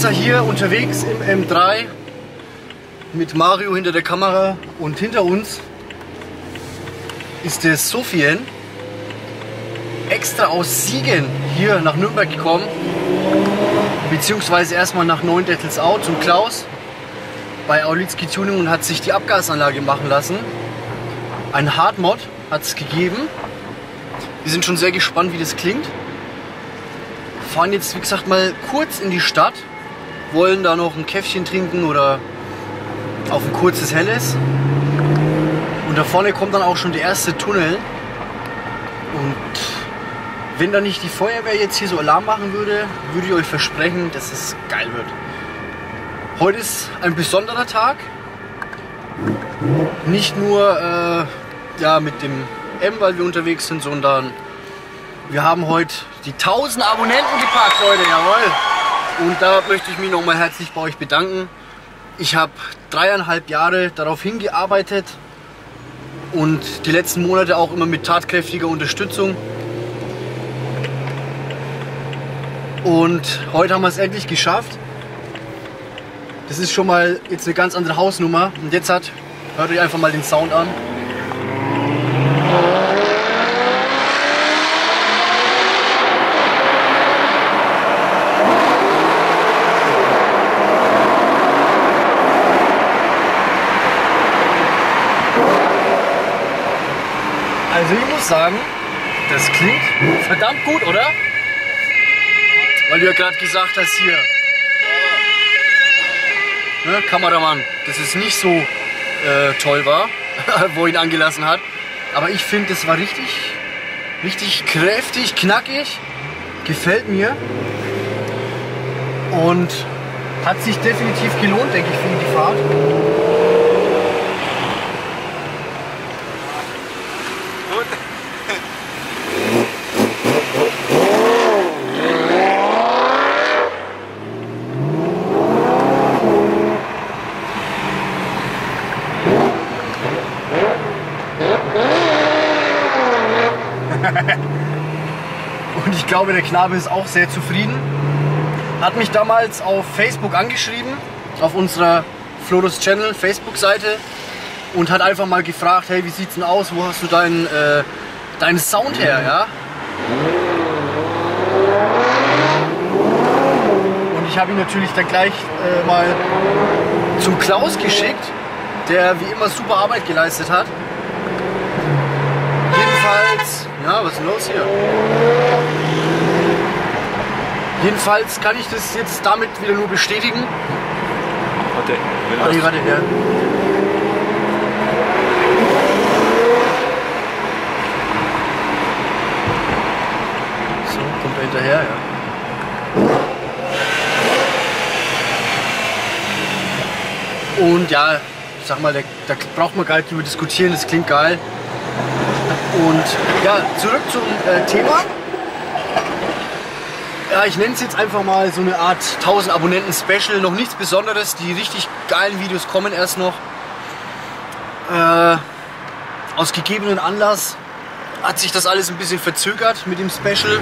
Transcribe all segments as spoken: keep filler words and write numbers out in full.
Exer hier unterwegs im M drei mit Mario hinter der Kamera und hinter uns ist der Sofian extra aus Siegen hier nach Nürnberg gekommen, beziehungsweise erstmal nach Neuendettelsau zum Klaus bei Aulitzki Tuning und hat sich die Abgasanlage machen lassen. Ein Hardmod hat es gegeben. Wir sind schon sehr gespannt, wie das klingt. Fahren jetzt, wie gesagt, mal kurz in die Stadt, wollen da noch ein Käffchen trinken oder auf ein kurzes Helles. Und da vorne kommt dann auch schon der erste Tunnel. Und wenn da nicht die Feuerwehr jetzt hier so Alarm machen würde, würde ich euch versprechen, dass es geil wird. Heute ist ein besonderer Tag. Nicht nur äh, ja, mit dem M, weil wir unterwegs sind, sondern wir haben heute die tausend Abonnenten gepackt, Leute, jawohl. Und da möchte ich mich nochmal herzlich bei euch bedanken. Ich habe dreieinhalb Jahre darauf hingearbeitet und die letzten Monate auch immer mit tatkräftiger Unterstützung. Und heute haben wir es endlich geschafft. Das ist schon mal jetzt eine ganz andere Hausnummer. Und jetzt hat, hört euch einfach mal den Sound an. Also ich muss sagen, das klingt verdammt gut, oder? Weil du ja gerade gesagt hast hier, ne, Kameramann, dass es nicht so äh, toll war, wo ihn angelassen hat. Aber ich finde, das war richtig, richtig kräftig, knackig, gefällt mir und hat sich definitiv gelohnt, denke ich, für die Fahrt. Und ich glaube, der Knabe ist auch sehr zufrieden. Hat mich damals auf Facebook angeschrieben, auf unserer Flodos Channel Facebook-Seite und hat einfach mal gefragt, hey, wie sieht's denn aus, wo hast du deinen, äh, deinen Sound her, ja? Und ich habe ihn natürlich dann gleich äh, mal zum Klaus geschickt, der wie immer super Arbeit geleistet hat. Jedenfalls, ja, was ist denn los hier? Jedenfalls kann ich das jetzt damit wieder nur bestätigen. Warte, warte, warte, ja. So, kommt er hinterher, ja. Und ja, ich sag mal, da, da braucht man gar nicht drüber diskutieren, das klingt geil. Und ja, zurück zum äh, Thema. Ja, ich nenne es jetzt einfach mal so eine Art tausend Abonnenten Special. Noch nichts Besonderes, die richtig geilen Videos kommen erst noch. Äh, aus gegebenen Anlass hat sich das alles ein bisschen verzögert mit dem Special.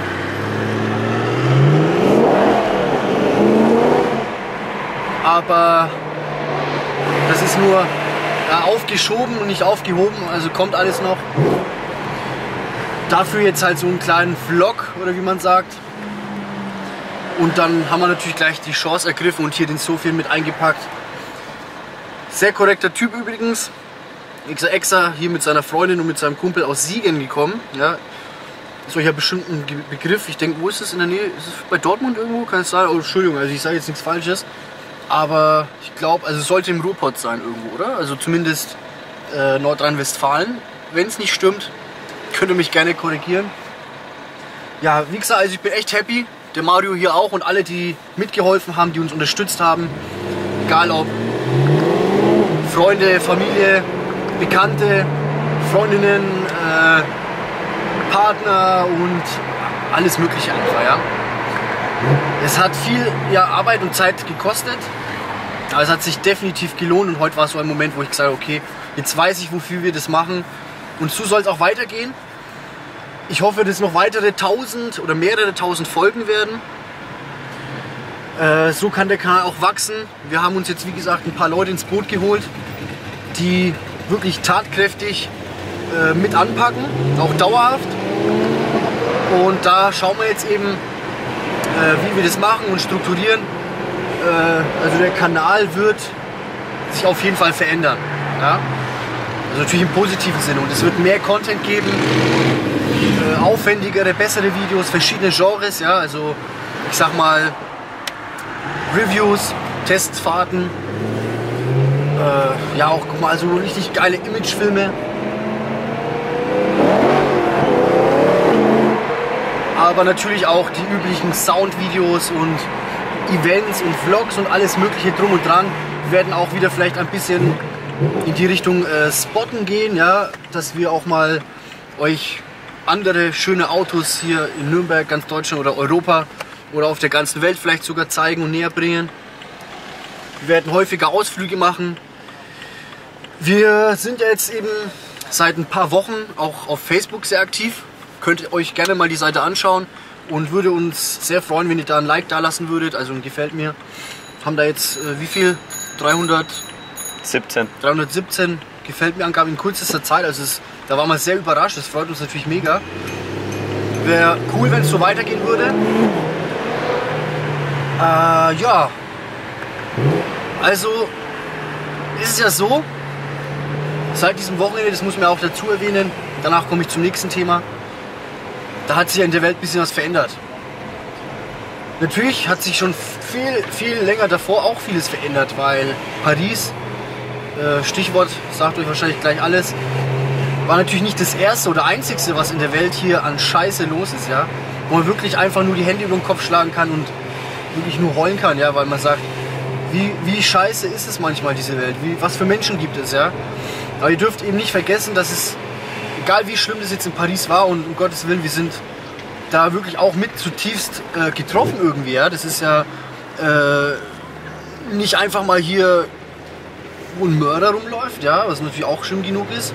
Aber das ist nur ja, aufgeschoben und nicht aufgehoben, also kommt alles noch. Dafür jetzt halt so einen kleinen Vlog, oder wie man sagt. Und dann haben wir natürlich gleich die Chance ergriffen und hier den Sofian mit eingepackt. Sehr korrekter Typ übrigens. Extra hier mit seiner Freundin und mit seinem Kumpel aus Siegen gekommen. Ja. Ist euch ja bestimmt ein Begriff. Ich denke, wo ist es in der Nähe? Ist es bei Dortmund irgendwo? Kann es sein? Oh, Entschuldigung, also ich sage jetzt nichts Falsches. Aber ich glaube, also es sollte im Ruhrpott sein irgendwo, oder? Also zumindest äh, Nordrhein-Westfalen. Wenn es nicht stimmt, könnt ihr mich gerne korrigieren. Ja, wie gesagt, also ich bin echt happy. Der Mario hier auch und alle, die mitgeholfen haben, die uns unterstützt haben. Egal ob Freunde, Familie, Bekannte, Freundinnen, äh, Partner und alles mögliche einfach, ja. Es hat viel ja, Arbeit und Zeit gekostet, aber es hat sich definitiv gelohnt und heute war so ein Moment, wo ich gesagt habe, okay, jetzt weiß ich, wofür wir das machen und so soll es auch weitergehen. Ich hoffe, dass noch weitere tausend oder mehrere tausend Folgen werden. Äh, so kann der Kanal auch wachsen. Wir haben uns jetzt wie gesagt ein paar Leute ins Boot geholt, die wirklich tatkräftig äh, mit anpacken, auch dauerhaft. Und da schauen wir jetzt eben, äh, wie wir das machen und strukturieren. Äh, also der Kanal wird sich auf jeden Fall verändern. Ja? Also natürlich im positiven Sinne. Und es wird mehr Content geben, äh, aufwendigere, bessere Videos, verschiedene Genres. Ja? Also ich sag mal Reviews, Testfahrten, äh, ja auch guck mal, also richtig geile Imagefilme. Aber natürlich auch die üblichen Soundvideos und Events und Vlogs und alles mögliche drum und dran. Wir werden auch wieder vielleicht ein bisschen in die Richtung äh, Spotten gehen, ja, dass wir auch mal euch andere schöne Autos hier in Nürnberg, ganz Deutschland oder Europa oder auf der ganzen Welt vielleicht sogar zeigen und näher bringen. Wir werden häufiger Ausflüge machen. Wir sind jetzt eben seit ein paar Wochen auch auf Facebook sehr aktiv. Könnt ihr euch gerne mal die Seite anschauen und würde uns sehr freuen, wenn ihr da ein Like da lassen würdet, also ein gefällt mir. Haben da jetzt äh, wie viel? siebzehn. dreihundertsiebzehn gefällt mir Angaben in kürzester Zeit, also es, da waren wir sehr überrascht, das freut uns natürlich mega. Wäre cool, wenn es so weitergehen würde. Äh, ja, also ist es ja so, seit diesem Wochenende, das muss man auch dazu erwähnen, danach komme ich zum nächsten Thema. Da hat sich ja in der Welt ein bisschen was verändert. Natürlich hat sich schon viel, viel länger davor auch vieles verändert, weil Paris, äh, Stichwort, sagt euch wahrscheinlich gleich alles, war natürlich nicht das erste oder einzigste, was in der Welt hier an Scheiße los ist, ja. Wo man wirklich einfach nur die Hände über den Kopf schlagen kann und wirklich nur heulen kann, ja, weil man sagt, wie, wie scheiße ist es manchmal, diese Welt, wie, was für Menschen gibt es, ja. Aber ihr dürft eben nicht vergessen, dass es, egal wie schlimm das jetzt in Paris war und um Gottes Willen, wir sind da wirklich auch mit zutiefst äh, getroffen irgendwie, ja. Das ist ja äh, nicht einfach mal hier, wo ein Mörder rumläuft, ja, was natürlich auch schlimm genug ist.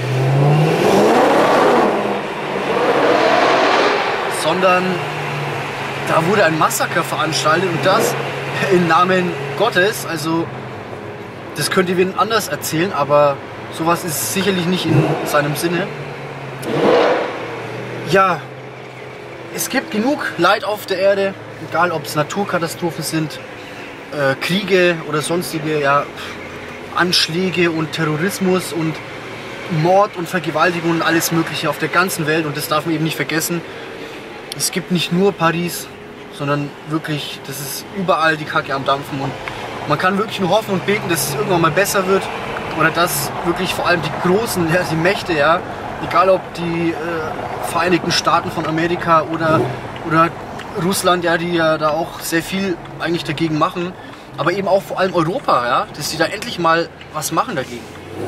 Sondern da wurde ein Massaker veranstaltet und das im Namen Gottes. Also das könnt ihr wen anders erzählen, aber sowas ist sicherlich nicht in seinem Sinne. Ja, es gibt genug Leid auf der Erde, egal ob es Naturkatastrophen sind, äh, Kriege oder sonstige ja, Anschläge und Terrorismus und Mord und Vergewaltigung und alles Mögliche auf der ganzen Welt. Und das darf man eben nicht vergessen. Es gibt nicht nur Paris, sondern wirklich, das ist überall die Kacke am Dampfen. Und man kann wirklich nur hoffen und beten, dass es irgendwann mal besser wird. Oder dass wirklich vor allem die Großen, ja, die Mächte, ja, egal ob die äh, Vereinigten Staaten von Amerika oder, oder Russland, ja, die ja da auch sehr viel eigentlich dagegen machen, aber eben auch vor allem Europa, ja, dass die da endlich mal was machen dagegen.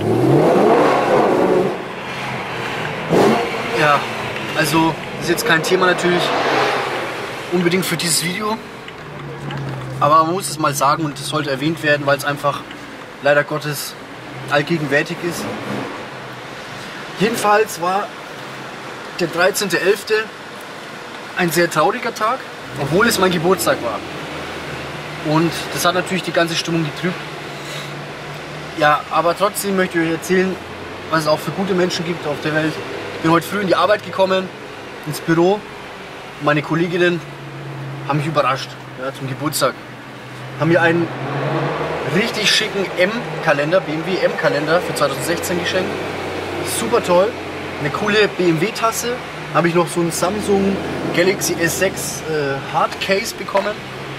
Ja, also das ist jetzt kein Thema natürlich unbedingt für dieses Video, aber man muss es mal sagen und es sollte erwähnt werden, weil es einfach leider Gottes allgegenwärtig ist. Jedenfalls war der dreizehnte elfte ein sehr trauriger Tag, obwohl es mein Geburtstag war. Und das hat natürlich die ganze Stimmung getrübt. Ja, aber trotzdem möchte ich euch erzählen, was es auch für gute Menschen gibt auf der Welt. Ich bin heute früh in die Arbeit gekommen, ins Büro. Meine Kolleginnen haben mich überrascht, ja, zum Geburtstag. Haben mir einen richtig schicken M-Kalender, B M W M-Kalender für zweitausendsechzehn geschenkt. Super toll. Eine coole B M W-Tasse. Habe ich noch so einen Samsung Galaxy S sechs äh, Hardcase bekommen.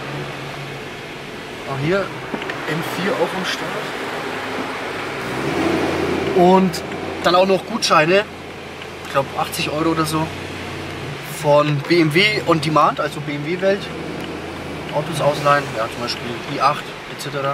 Auch hier M vier auch am Start. Und dann auch noch Gutscheine, ich glaube achtzig Euro oder so, von B M W On Demand, also B M W-Welt. Autos ausleihen, ja, zum Beispiel i acht et cetera.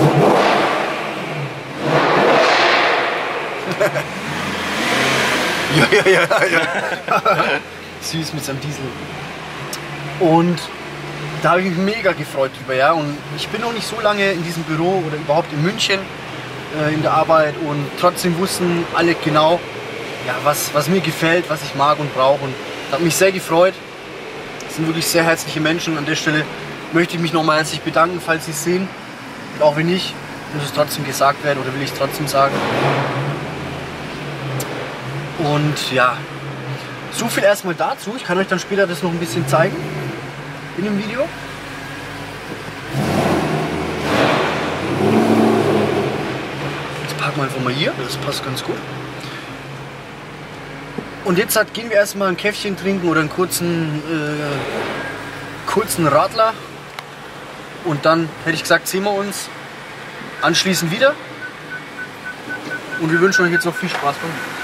ja, ja, ja, ja. Süß mit seinem Diesel. Und da habe ich mich mega gefreut drüber, ja. Und ich bin noch nicht so lange in diesem Büro oder überhaupt in München äh, in der Arbeit und trotzdem wussten alle genau, ja, was, was mir gefällt, was ich mag und brauche. Und das hat mich sehr gefreut. Das sind wirklich sehr herzliche Menschen. An der Stelle möchte ich mich nochmal herzlich bedanken, falls Sie es sehen. Und auch wenn nicht, muss es trotzdem gesagt werden oder will ich es trotzdem sagen. Und ja, so viel erstmal dazu. Ich kann euch dann später das noch ein bisschen zeigen in dem Video. Jetzt packen wir einfach mal hier, das passt ganz gut. Und jetzt halt, gehen wir erstmal ein Käffchen trinken oder einen kurzen, äh, kurzen Radler. Und dann hätte ich gesagt, sehen wir uns anschließend wieder. Und wir wünschen euch jetzt noch viel Spaß beim Video.